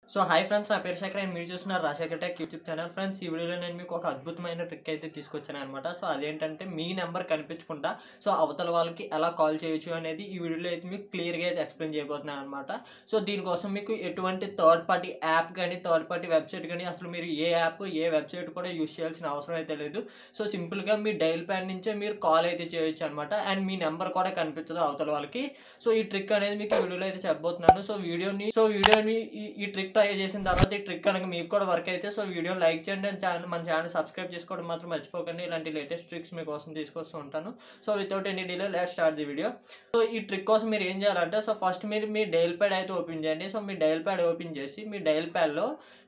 So hi friends, నా పేరు Shekhar and మీరు చూస్తున్నారు Rajasekhar tech YouTube channel. Friends, ఈ వీడియోలో నేను మీకు ఒక అద్భుతమైన ట్రిక్ అయితే తీసుకొచ్చాను అనమాట. సో అదేంటంటే మీ నెంబర్ కనిపించకుండా సో అవతల వాళ్ళకి ఎలా కాల్ చేయొచ్చు అనేది ఈ వీడియోలో అయితే మీకు క్లియర్గా అయితే ఎక్స్ప్లెయిన్ చేయబోతున్నాను అనమాట. సో దీనికోసం మీకు ఎటువంటి థర్డ్ పార్టీ యాప్ కానీ థర్డ్ పార్టీ వెబ్సైట్ కానీ అసలు మీరు ఏ యాప్ ఏ వెబ్సైట్ కూడా యూజ్ చేయాల్సిన అవసరం అయితే లేదు. సో సింపుల్గా మీ డైల్ ప్యాడ్ నుంచే మీరు కాల్ అయితే చేయొచ్చు అనమాట. అండ్ మీ నెంబర్ కూడా కనిపించదు అవతల వాళ్ళకి. సో ఈ ట్రిక్ అనేది మీకు వీడియోలో అయితే చెప్పబోతున్నాను. సో వీడియోని ఈ ట్రిక్ ట్రై చేసిన తర్వాత ఈ ట్రిక్ కనుక మీకు కూడా వర్క్ అయితే సో వీడియో లైక్ చేయండి అండ్ మన ఛానల్ సబ్స్క్రైబ్ చేసుకోవడం మాత్రం మర్చిపోకండి. ఇలాంటి లేటెస్ట్ ట్రిక్స్ మీకోసం తీసుకొస్తూ ఉంటాను. So without any delay let's start the video. So ఈ ట్రిక్ కోసం మీరు ఏం చేయాలంటే సో ఫస్ట్ మీరు మీ డైల్ ప్యాడ్ అయితే ఓపెన్ చేయండి. సో మీ డైల్ ప్యాడ్ ఓపెన్ చేసి మీ డైల్ ప్యాడ్లో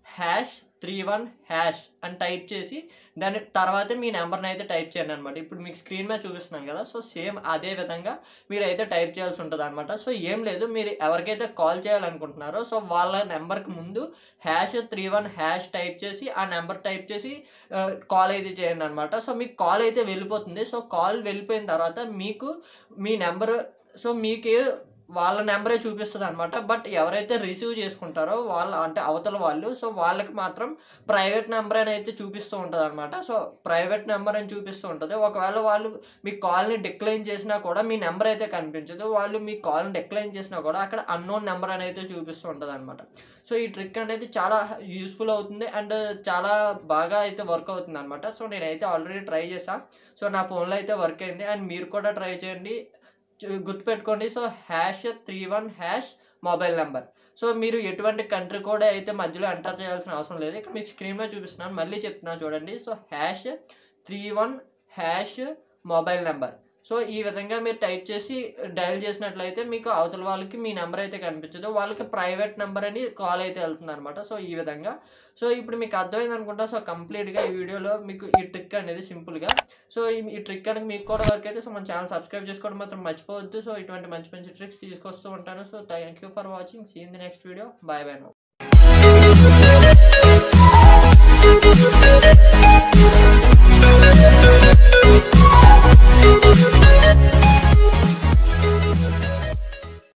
#31# అని టైప్ చేసి దాని తర్వాత మీ నెంబర్ని అయితే టైప్ చేయండి అనమాట. ఇప్పుడు మీకు స్క్రీన్ మీద చూపిస్తున్నాను కదా, సో సేమ్ అదే విధంగా మీరు అయితే టైప్ చేయాల్సి ఉంటుంది అనమాట. సో ఏం లేదు, మీరు ఎవరికైతే కాల్ చేయాలనుకుంటున్నారో సో వాళ్ళ నెంబర్కి ముందు #31# టైప్ చేసి ఆ నెంబర్ టైప్ చేసి కాల్ అయితే చేయండి అనమాట. సో మీకు కాల్ అయితే వెళ్ళిపోతుంది. సో కాల్ వెళ్ళిపోయిన తర్వాత మీకు మీ నెంబర్ సో మీకు వాళ్ళ నెంబరే చూపిస్తుంది అనమాట. బట్ ఎవరైతే రిసీవ్ చేసుకుంటారో అంటే అవతల వాళ్ళు సో వాళ్ళకి మాత్రం ప్రైవేట్ నెంబర్ అని అయితే చూపిస్తూ ఉంటుంది అనమాట. సో ప్రైవేట్ నెంబర్ అని చూపిస్తూ ఉంటుంది. ఒకవేళ వాళ్ళు మీ కాల్ని డిక్లైన్ చేసినా కూడా మీ నెంబర్ అయితే కనిపించదు. వాళ్ళు మీ కాల్ని డిక్లైన్ చేసినా కూడా అక్కడ అన్నోన్ నెంబర్ అని అయితే చూపిస్తూ ఉంటుంది అనమాట. సో ఈ ట్రిక్ అనేది చాలా యూస్ఫుల్ అవుతుంది అండ్ చాలా బాగా అయితే వర్క్ అవుతుంది అనమాట. సో నేనైతే ఆల్రెడీ ట్రై చేశాను. సో నా ఫోన్లో అయితే వర్క్ అయింది అండ్ మీరు కూడా ట్రై చేయండి. గుర్తుపెట్టుకోండి, సో #31# మొబైల్ నెంబర్. సో మీరు ఎటువంటి కంట్రీ కోడ్ అయితే మధ్యలో ఎంటర్ చేయాల్సిన అవసరం లేదు. ఇక్కడ మీకు స్క్రీన్ మీద చూపిస్తున్నాను, మళ్ళీ చెప్తున్నాను చూడండి. So #31# mobile number. సో ఈ విధంగా మీరు టైప్ చేసి డయల్ చేసినట్లయితే మీకు అవతల వాళ్ళకి మీ నెంబర్ అయితే కనిపించదు, వాళ్ళకి ప్రైవేట్ నెంబర్ అని కాల్ అయితే వెళ్తుంది అనమాట. సో ఈ విధంగా సో ఇప్పుడు మీకు అర్థమైంది అనుకుంటా. సో కంప్లీట్గా ఈ వీడియోలో మీకు ఈ ట్రిక్ అనేది సింపుల్గా సో ఈ ట్రిక్ అనేది మీకు కూడా వర్క్ అయితే సో మన ఛానల్ సబ్స్క్రైబ్ చేసుకోవడం మాత్రం మర్చిపోవద్దు. సో ఇటువంటి మంచి మంచి ట్రిక్స్ తీసుకొస్తూ ఉంటాను. So thank you for watching. See in the next video. Bye bye.